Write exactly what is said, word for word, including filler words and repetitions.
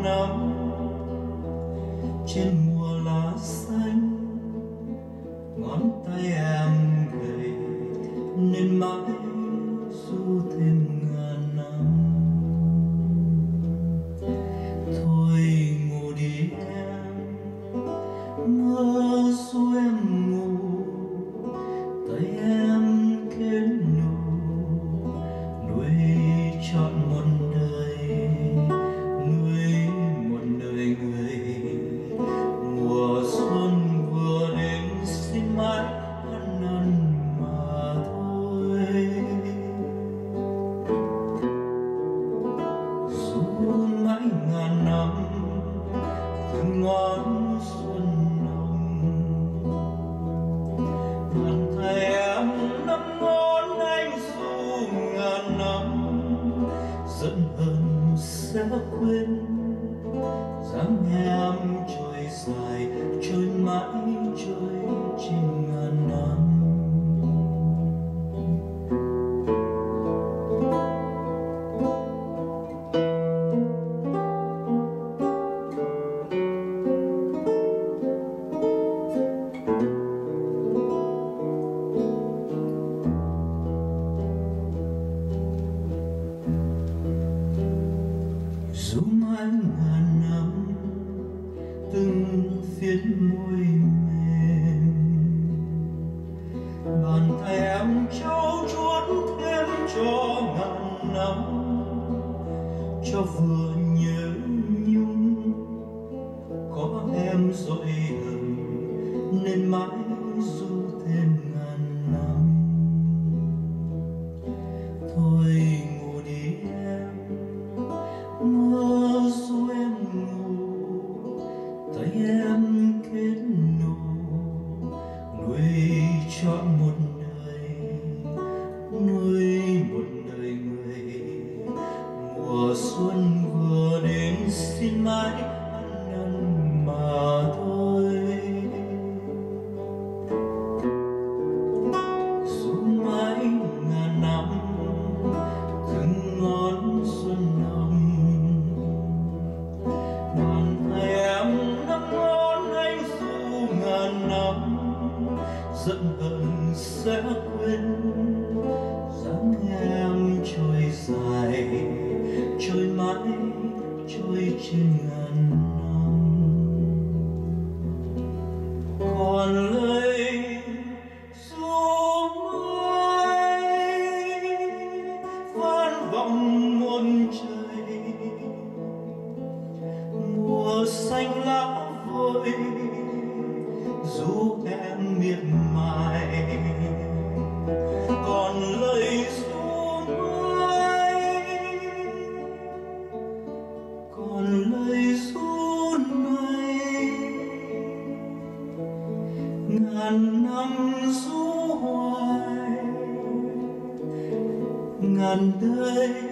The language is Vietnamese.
ngàn năm trên mùa lá xanh, ngón tay em gầy nên mãi du thêm ngàn năm. Thôi ngủ đi em, mơ ru em ngủ, tay em kết nụ nuôi trọn một đời, nuôi một đời người. Mùa xuân vừa đến xin mãi ăn năn mà thôi. Dù mãi ngàn năm từng ngón xuân nồng, bàn tay em năm ngón anh dù ngàn năm. Giận hờn sẽ quên dáng em trôi dài, trôi mãi trôi trên ngàn năm. Dù mãi ngàn năm từng phiến môi mềm, bàn tay em trau chuốt thêm cho ngàn năm, cho vừa nhớ nhung có em dội hờn nên mãi du thêm ngàn năm. Thôi ngủ đi em, mơ ru em ngủ, tay em kết nụ nuôi trọn một đời, nuôi một đời người. Mùa xuân vừa đến xin mãi ăn năn mà thôi. Dù mãi ngàn năm từng ngón xuân nồng, bàn tay em năm ngón anh dù ngàn năm. Giận hờn sẽ quên dáng em trôi dài, trôi mãi trôi trên ngàn năm. Còn lời ru mãi vang vọng muôn trời, mùa xanh lá vội dù em miệt mài. Còn lời ru mãi, còn lời ru này, ngàn năm ru hoài, ngàn đời